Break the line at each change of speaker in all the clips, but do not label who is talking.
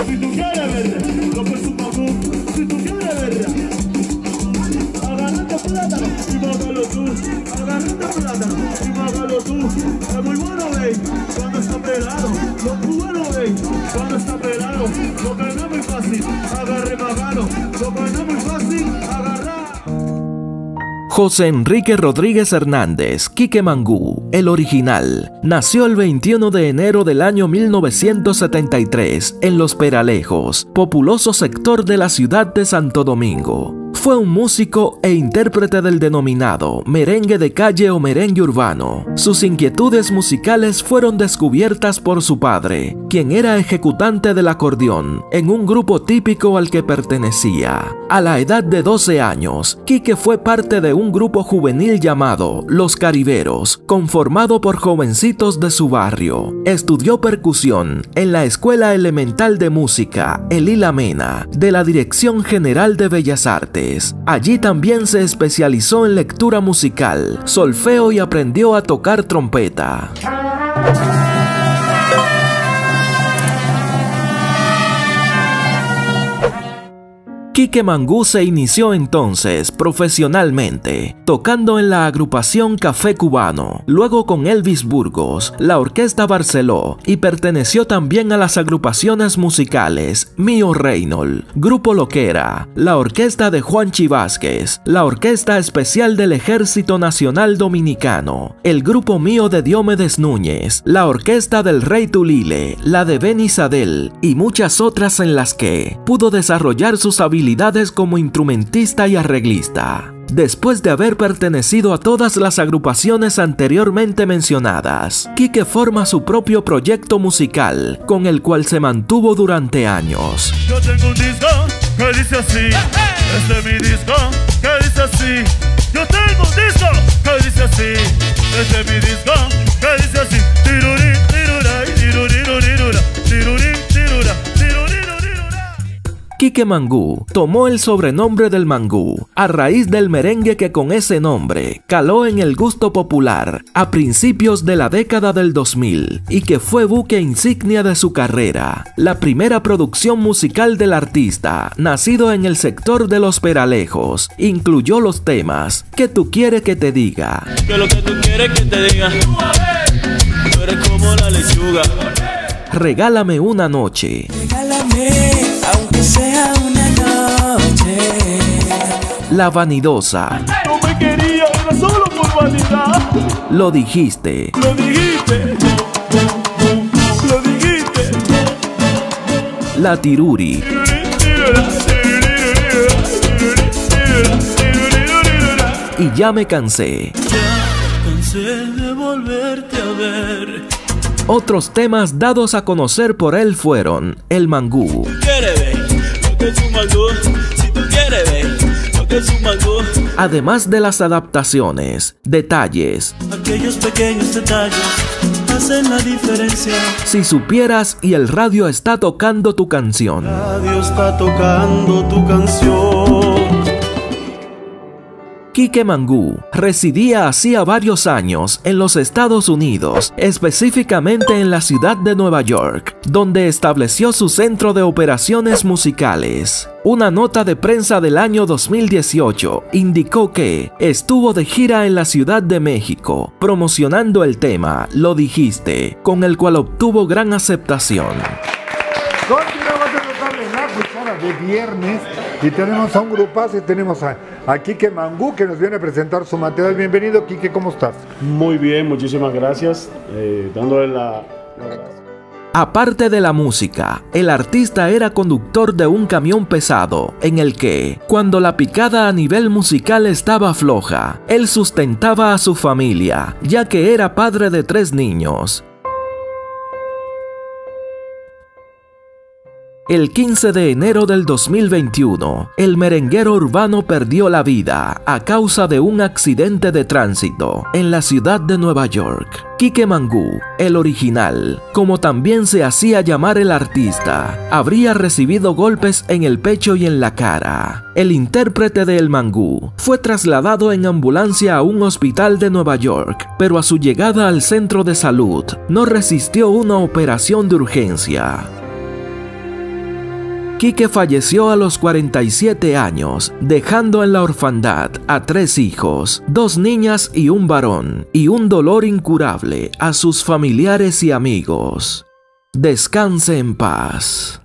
Si tú quieres ver lo que es un mangú, si tú quieres ver, agárrate plátano y bájalo tú. Agárrate plátano y bájalo tú. Es muy bueno, ven, cuando está pelado. Lo muy bueno, ven, cuando está pelado. Lo que no es muy fácil, agarre bájalo. Lo que no es muy fácil, agarrar.
José Enrique Rodríguez Hernández, Quique Mangú, el original, nació el 21 de enero del año 1973 en Los Peralejos, populoso sector de la ciudad de Santo Domingo. Fue un músico e intérprete del denominado merengue de calle o merengue urbano. Sus inquietudes musicales fueron descubiertas por su padre, quien era ejecutante del acordeón en un grupo típico al que pertenecía. A la edad de 12 años, Quique fue parte de un grupo juvenil llamado Los Cariberos, conformado por jovencitos de su barrio. Estudió percusión en la Escuela Elemental de Música Elila Mena de la Dirección General de Bellas Artes. Allí también se especializó en lectura musical, solfeo y aprendió a tocar trompeta. Quique Mangú se inició entonces profesionalmente, tocando en la agrupación Café Cubano, luego con Elvis Burgos, la Orquesta Barceló, y perteneció también a las agrupaciones musicales Mío Reynol, Grupo Loquera, la Orquesta de Juanchi Vázquez, la Orquesta Especial del Ejército Nacional Dominicano, el Grupo Mío de Diomedes Núñez, la Orquesta del Rey Tulile, la de Benny Sadel y muchas otras en las que pudo desarrollar sus habilidades como instrumentista y arreglista. Después de haber pertenecido a todas las agrupaciones anteriormente mencionadas, Quique forma su propio proyecto musical, con el cual se mantuvo durante años.
Yo tengo un disco que dice así, este es mi disco que dice así. Yo tengo un disco que dice así, este es mi disco que dice así. Tirurí, tiruray, tirurí, tirurí, tirurí, tirurí, tirurí.
Quique Mangú tomó el sobrenombre del Mangú a raíz del merengue que con ese nombre caló en el gusto popular a principios de la década del 2000 y que fue buque insignia de su carrera. La primera producción musical del artista, nacido en el sector de Los Peralejos, incluyó los temas ¿Qué tú quieres que te diga?
¿Qué es lo que tú quieres que te diga? Tú eres como la lechuga.
Regálame una noche.
Regálame, aunque sea una noche.
La vanidosa.
No me quería, era solo por vanidad.
Lo dijiste.
Lo dijiste. Lo dijiste.
La tiruri. Y ya me cansé.
Ya cansé de volverte a ver.
Otros temas dados a conocer por él fueron El Mangú,
¿Quieres ver lo que es un mangú? Si tú quieres ver lo que es un mangú.
además de las adaptaciones, Detalles,
Aquellos pequeños detalles hacen la diferencia.
Si supieras y el radio está tocando tu canción.
Radio está tocando tu canción.
Quique Mangú residía hacía varios años en los Estados Unidos, específicamente en la ciudad de Nueva York, donde estableció su centro de operaciones musicales. Una nota de prensa del año 2018 indicó que estuvo de gira en la Ciudad de México, promocionando el tema Lo dijiste, con el cual obtuvo gran aceptación.
Continuamos en la cuchara de viernes y tenemos a un grupazo y tenemos a Quique Mangú que nos viene a presentar su material. Bienvenido, Quique, ¿cómo estás?
Muy bien, muchísimas gracias. Dándole la...
Aparte de la música, el artista era conductor de un camión pesado, en el que, cuando la picada a nivel musical estaba floja, él sustentaba a su familia, ya que era padre de 3 niños. El 15 de enero del 2021, el merenguero urbano perdió la vida a causa de un accidente de tránsito en la ciudad de Nueva York. Quique Mangú, el original, como también se hacía llamar el artista, habría recibido golpes en el pecho y en la cara. El intérprete de El Mangú fue trasladado en ambulancia a un hospital de Nueva York, pero a su llegada al centro de salud no resistió una operación de urgencia. Quique falleció a los 47 años, dejando en la orfandad a 3 hijos, 2 niñas y un varón, y un dolor incurable a sus familiares y amigos. Descanse en paz.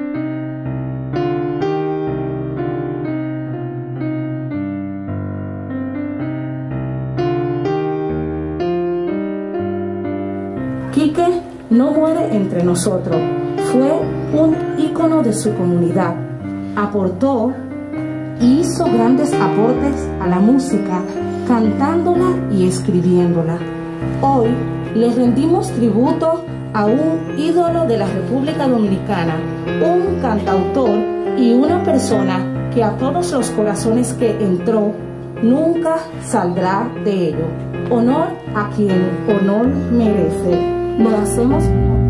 Quique no muere entre nosotros. Fue un ícono de su comunidad. Aportó y hizo grandes aportes a la música, cantándola y escribiéndola. Hoy le rendimos tributo a un ídolo de la República Dominicana, un cantautor y una persona que a todos los corazones que entró nunca saldrá de ello. Honor a quien honor merece. Lo hacemos